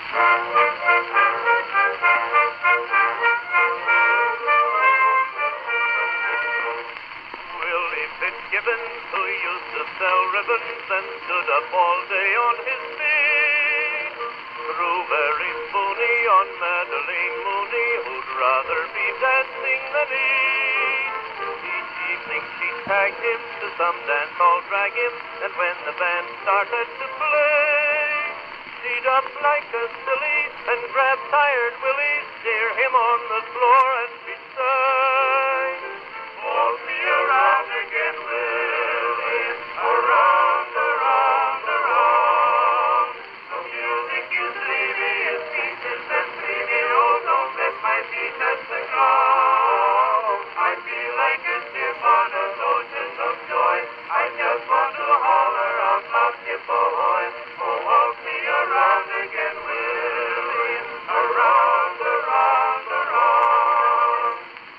Willie Fitzgibbons, who used to sell ribbons and stood up all day on his feet, grew very spoony on Madeline Mooney, who'd rather be dancing than eat. Each evening she'd tag him to some dance hall, drag him, and when the band started to play, she'd up like a silly and grab tired Willie, steer him on the floor, and she'd say, "Walk me around again, Willie, around, around, around. The music is dreamy, it teaches and dreamy. Oh, don't let my feet touch the ground. I feel like a ship on an ocean of joy. I just want to holler out loud, ship ahoy. Oh, walk me around again, Willie, around, around, around."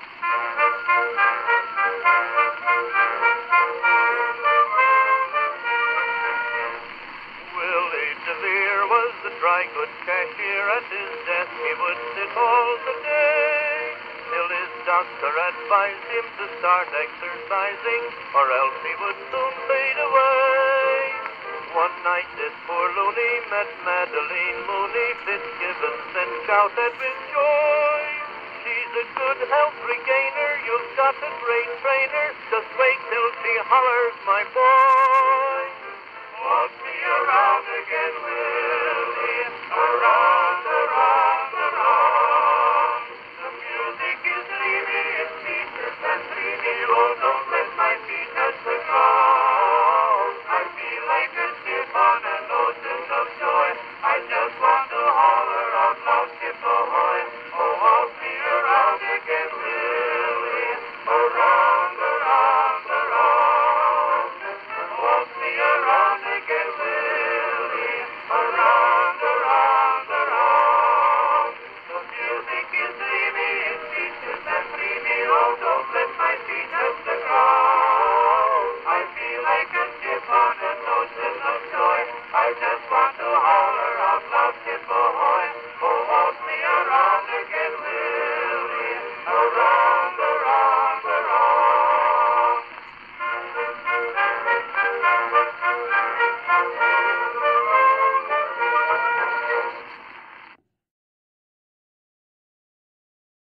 Willie DeVere was the dry goods cashier. At his desk he would sit all the day, till his doctor advised him to start exercising, or else he would soon fade away. One night this poor loony met Madeline Mooney. Fitzgibbons then shouted with joy, "She's a good health regainer, you've got a great trainer. Just wait till she hollers, my boy. Walk me around again, Willie, around, around, around. The music is dreamy, it teaches and dreamy. Oh, don't let my feet touch the ground. I feel like a ship on an ocean of joy. I just want to holler out loud, ship ahoy. Oh, walk me around again, Willie, around, around, around. Walk me around again, Willie, around, around, around. The music is dreamy, it teaches and dreamy. Oh, don't let my feet touch the ground. I feel like a ship on an ocean of joy. I just want to holler out loud, ship ahoy.